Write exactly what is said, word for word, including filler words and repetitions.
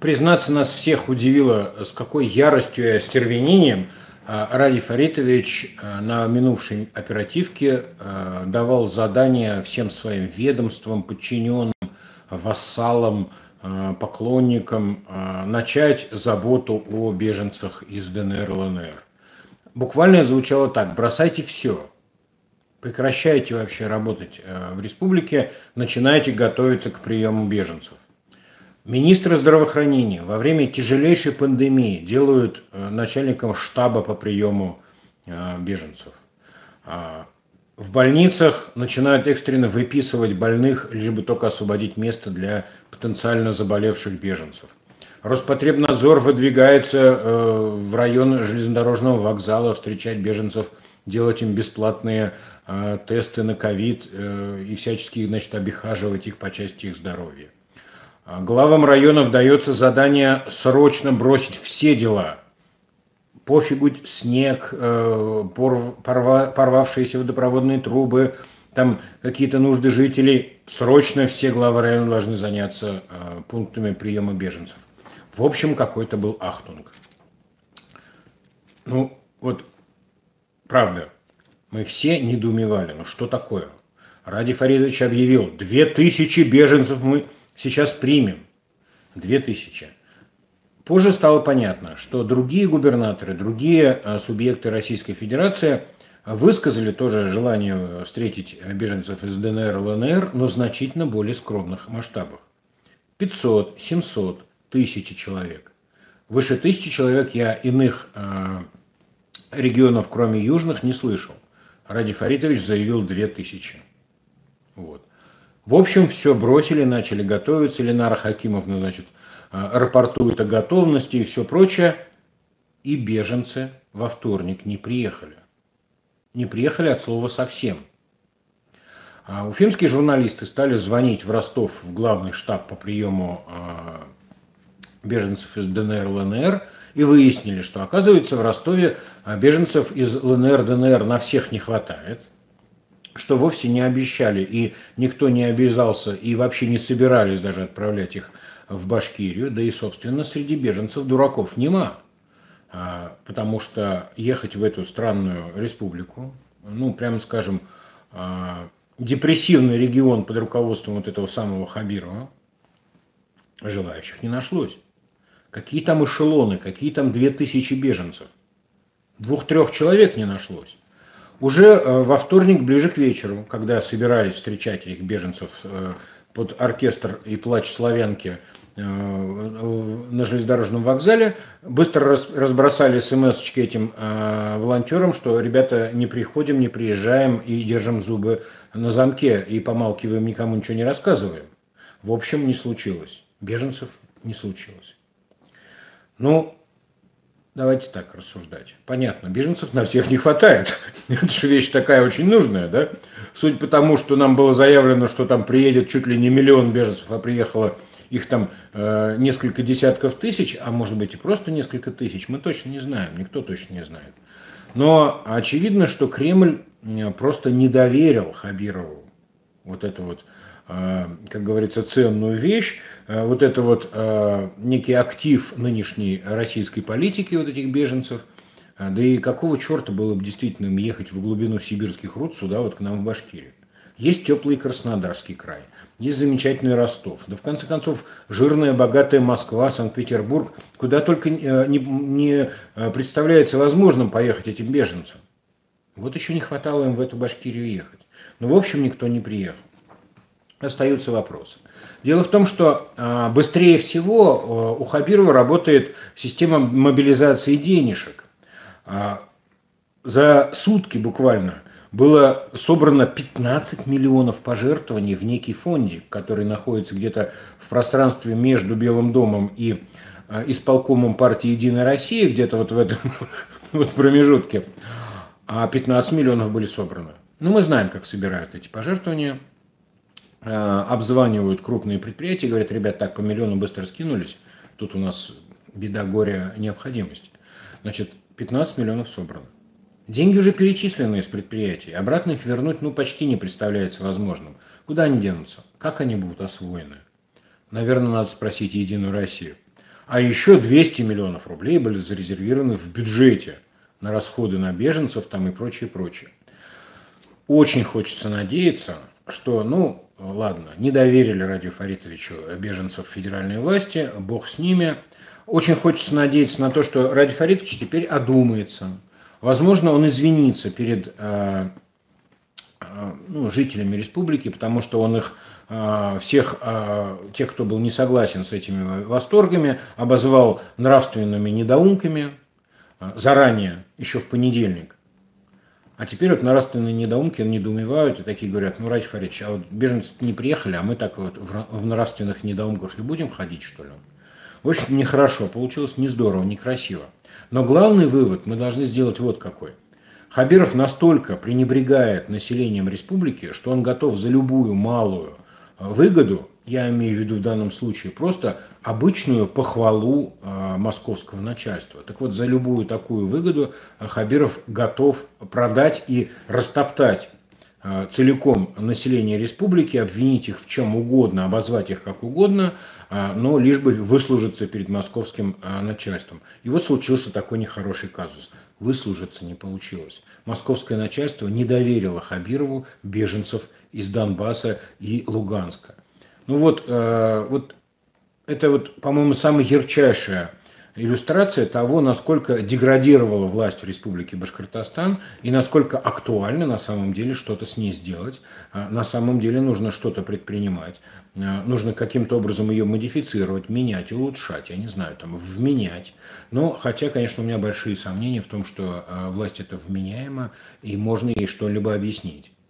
Признаться, нас всех удивило, с какой яростью и остервенением Радий Фаритович на минувшей оперативке давал задания всем своим ведомствам, подчиненным, вассалам, поклонникам начать заботу о беженцах из ДНР и ЛНР. Буквально звучало так: бросайте все, прекращайте вообще работать в республике, начинайте готовиться к приему беженцев. Министры здравоохранения во время тяжелейшей пандемии делают начальником штаба по приему беженцев. В больницах начинают экстренно выписывать больных, лишь бы только освободить место для потенциально заболевших беженцев. Роспотребнадзор выдвигается в район железнодорожного вокзала встречать беженцев, делать им бесплатные тесты на ковид и всячески, значит, обихаживать их по части их здоровья. Главам районов дается задание срочно бросить все дела. Пофигу снег, порвавшиеся водопроводные трубы, там какие-то нужды жителей. Срочно все главы района должны заняться пунктами приема беженцев. В общем, какой-то был ахтунг. Ну, вот, правда, мы все недоумевали. Ну, что такое? Радий Фаритович объявил: две тысячи беженцев мы сейчас примем. Две тысячи. Позже стало понятно, что другие губернаторы, другие субъекты Российской Федерации высказали тоже желание встретить беженцев из ДНР и ЛНР, но в значительно более скромных масштабах. пятьсот, семьсот, тысяча человек. Выше тысячи человек я иных э, регионов, кроме южных, не слышал. Радий Фаритович заявил две тысячи. Вот. В общем, все бросили, начали готовиться. Ленара Хакимовна, значит, рапортует о готовности и все прочее. И беженцы во вторник не приехали. Не приехали от слова совсем. А уфимские журналисты стали звонить в Ростов, в главный штаб по приему беженцев из ДНР и ЛНР, и выяснили, что, оказывается, в Ростове беженцев из ЛНР, ДНР на всех не хватает, что вовсе не обещали, и никто не обязался, и вообще не собирались даже отправлять их в Башкирию, да и, собственно, среди беженцев дураков нема, потому что ехать в эту странную республику, ну, прямо скажем, депрессивный регион под руководством вот этого самого Хабирова, желающих не нашлось. Какие там эшелоны, какие там две тысячи беженцев? Двух-трех человек не нашлось. Уже во вторник, ближе к вечеру, когда собирались встречать этих беженцев под оркестр и плач славянки на железнодорожном вокзале, быстро разбросали смс-очки этим волонтерам, что: ребята, не приходим, не приезжаем и держим зубы на замке и помалкиваем, никому ничего не рассказываем. В общем, не случилось. Беженцев не случилось. Ну, давайте так рассуждать. Понятно, беженцев на всех не хватает. Это же вещь такая очень нужная, да? Судя по тому, что нам было заявлено, что там приедет чуть ли не миллион беженцев, а приехало их там э, несколько десятков тысяч, а может быть и просто несколько тысяч, мы точно не знаем, никто точно не знает. Но очевидно, что Кремль просто не доверил Хабирову вот эту вот, э, как говорится, ценную вещь, э, вот это вот э, некий актив нынешней российской политики, вот этих беженцев. Да и какого черта было бы действительно им ехать в глубину сибирских руд сюда, вот к нам в Башкирию? Есть теплый Краснодарский край, есть замечательный Ростов, да в конце концов жирная, богатая Москва, Санкт-Петербург, куда только не, не представляется возможным поехать этим беженцам. Вот еще не хватало им в эту Башкирию ехать. Но в общем никто не приехал. Остаются вопросы. Дело в том, что быстрее всего у Хабирова работает система мобилизации денежек. За сутки буквально было собрано пятнадцать миллионов пожертвований в некий фондик, который находится где-то в пространстве между Белым домом и исполкомом партии «Единая Россия», где-то вот в этом вот промежутке, а пятнадцать миллионов были собраны. Ну, мы знаем, как собирают эти пожертвования, обзванивают крупные предприятия, говорят: ребят, так, по миллиону быстро скинулись, тут у нас беда, горе, необходимость. Значит, пятнадцать миллионов собрано. Деньги уже перечислены из предприятий. Обратно их вернуть, ну, почти не представляется возможным. Куда они денутся? Как они будут освоены? Наверное, надо спросить Единую Россию. А еще двести миллионов рублей были зарезервированы в бюджете на расходы на беженцев там и прочее, прочее. Очень хочется надеяться, что, ну, ладно, не доверили Радию Фаритовичу беженцев федеральной власти, бог с ними. Очень хочется надеяться на то, что Радий Фаритович теперь одумается. Возможно, он извинится перед э, э, ну, жителями республики, потому что он их э, всех, э, тех, кто был не согласен с этими восторгами, обозвал нравственными недоумками э, заранее, еще в понедельник. А теперь вот нравственные недоумки недоумевают и такие говорят: ну, Радий Фаритович, а вот беженцы не приехали, а мы так вот в нравственных недоумках и будем ходить, что ли? В общем, нехорошо, получилось не здорово, некрасиво. Но главный вывод мы должны сделать вот какой. Хабиров настолько пренебрегает населением республики, что он готов за любую малую выгоду, я имею в виду в данном случае просто обычную похвалу э, московского начальства. Так вот, за любую такую выгоду Хабиров готов продать и растоптать э, целиком население республики, обвинить их в чем угодно, обозвать их как угодно, э, но лишь бы выслужиться перед московским э, начальством. И вот случился такой нехороший казус. Выслужиться не получилось. Московское начальство не доверило Хабирову беженцев из Донбасса и Луганска. Ну вот, э, вот это вот, по-моему, самая ярчайшая иллюстрация того, насколько деградировала власть в Республике Башкортостан и насколько актуально на самом деле что-то с ней сделать. На самом деле нужно что-то предпринимать. Нужно каким-то образом ее модифицировать, менять, улучшать, я не знаю, там, вменять. Но, хотя, конечно, у меня большие сомнения в том, что власть эта вменяема и можно ей что-либо объяснить.